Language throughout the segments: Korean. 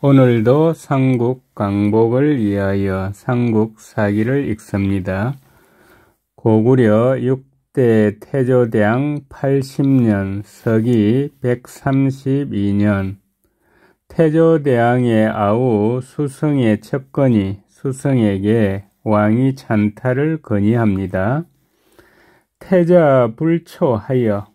오늘도 삼국 강복을 위하여 삼국사기를 읽습니다. 고구려 6대 태조대왕 80년 서기 132년 태조대왕의 아우 수성의 첩건이 수성에게 왕이 찬탈을 건의합니다. 태자 불초하여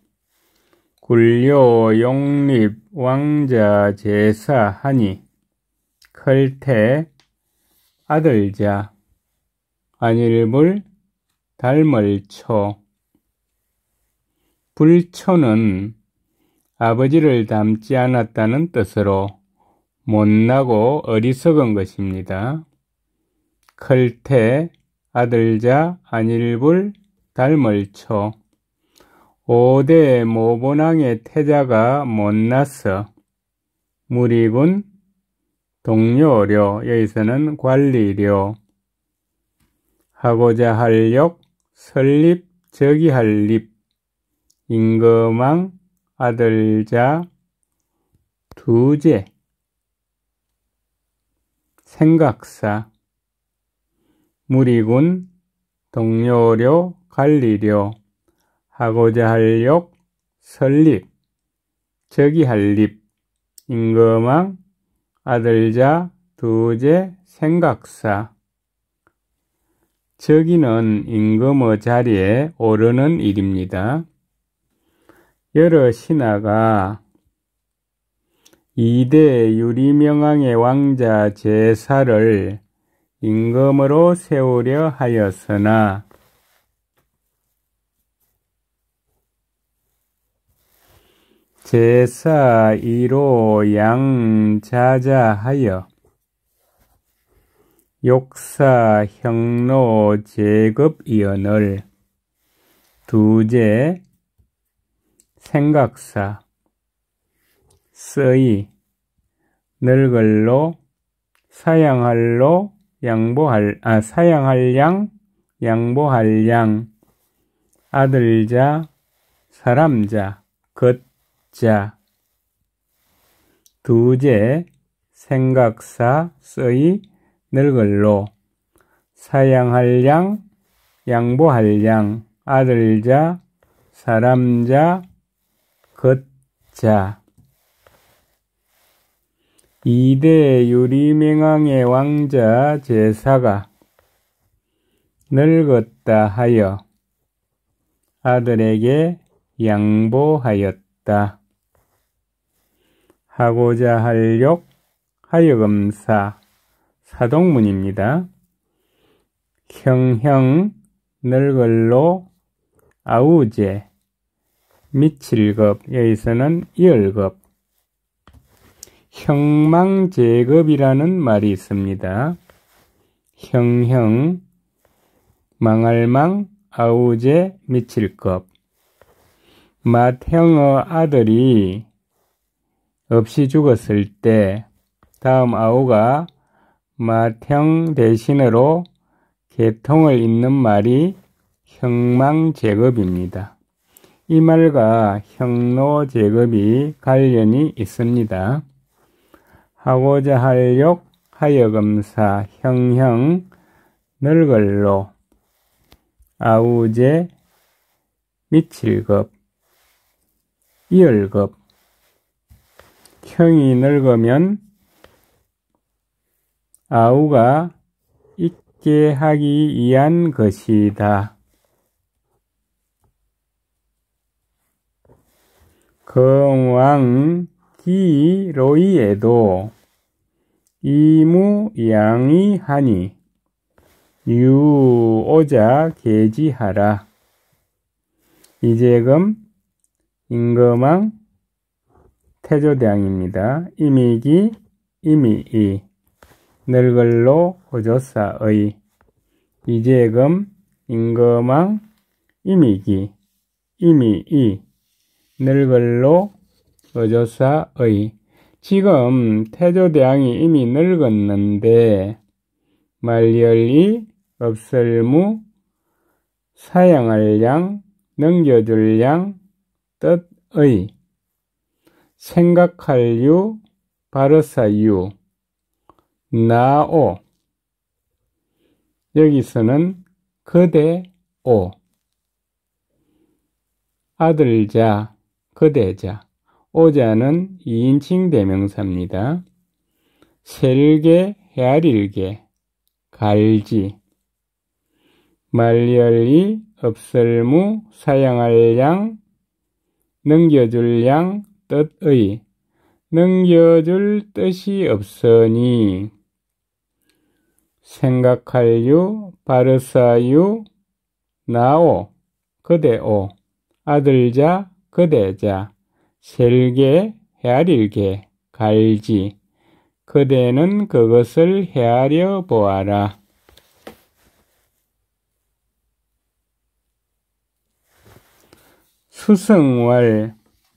굴료 용립 왕자 제사하니 클태 아들자 안일불 닮을초. 불초는 아버지를 닮지 않았다는 뜻으로 못나고 어리석은 것입니다. 클태 아들자 안일불 닮을초. 5대 모본왕의 태자가 못나서 무리군 동료료, 여기서는 관리료, 하고자 할 욕, 설립, 저기할 립, 임금왕, 아들자, 두제, 생각사, 무리군, 동료료, 관리료, 하고자 할 욕, 설립, 저기할 립, 임금왕, 아들자, 두제, 생각사. 저기는 임금의 자리에 오르는 일입니다. 여러 신하가 2대 유리명왕의 왕자 제사를 임금으로 세우려 하였으나 제사 1호 양자자하여 욕사 형로 제급이언을 두제 생각사 쓰이 늙을로 사양할로 사양할 양 양보할 양 아들자 사람자 겉자 두제 생각사 쓰이 늙을로 사양할 양 양보할 양 아들자 사람자 겉자 2대 유리명왕의 왕자 제사가 늙었다 하여 아들에게 양보하였다. 하고자 할 욕 하여금사 사동문입니다. 형형 늙을로 아우제 미칠급 여기서는 이을급 형망제급이라는 말이 있습니다. 형형 망할망 아우제 미칠급 맏형의 아들이 없이 죽었을 때 다음 아우가 맏형 대신으로 계통을 잇는 말이 형망제급입니다. 이 말과 형로제급이 관련이 있습니다. 하고자 할 욕 하여금사 형형 늙을로 아우제 미칠급 이을급 형이 늙으면 아우가 있게 하기 위한 것이다. 건왕 기로이에도 이무양이 하니 유오자 계지하라. 이재금 임금왕 태조대왕입니다. 이미기 이미이 늙을로 호조사의 이재금 임금왕 이미기 이미이 늙을로 호조사의 지금 태조대왕이 이미 늙었는데 말열이 없을무 사양할 양 넘겨줄 양 뜻의 생각할 유 바르사유 나오. 여기서는 그대오. 아들자, 그대자. 오자는 2인칭 대명사입니다. 셀게, 헤아릴게, 갈지. 말열이, 없을무, 사양할 양, 넘겨줄 양, 뜻의. 넘겨줄 뜻이 없으니. 생각할유, 바르사유, 나오, 그대오. 아들자, 그대자. 셀게, 헤아릴게, 갈지. 그대는 그것을 헤아려 보아라. 수성월.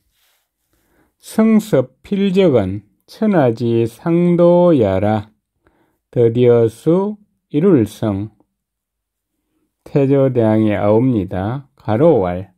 성섭 필적은 천하지 상도야라. 더디어수 이룰성. 태조대왕의 아옵니다. 가로왈.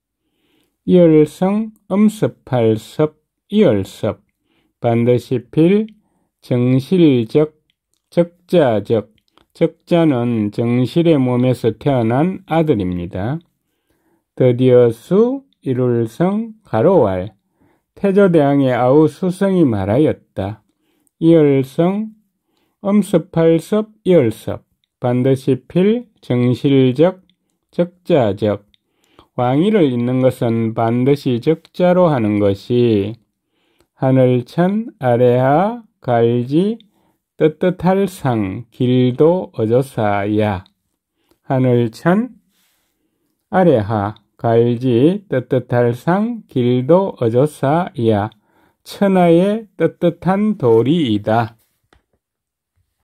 이얼성 엄습할 섭 이얼섭. 반드시 필 정실적 적자적. 적자는 정실의 몸에서 태어난 아들입니다. 더디어수 이룰성 가로왈. 태조대왕의 아우 수성이 말하였다. 이얼성 엄습할섭 이얼섭. 반드시 필 정실적 적자적. 왕위를 잇는 것은 반드시 적자로 하는 것이 하늘천 아래하 갈지 떳떳할 상 길도 어조사야. 하늘천 아래하 갈지 떳떳할 상 길도 어조사야. 천하의 떳떳한 도리이다.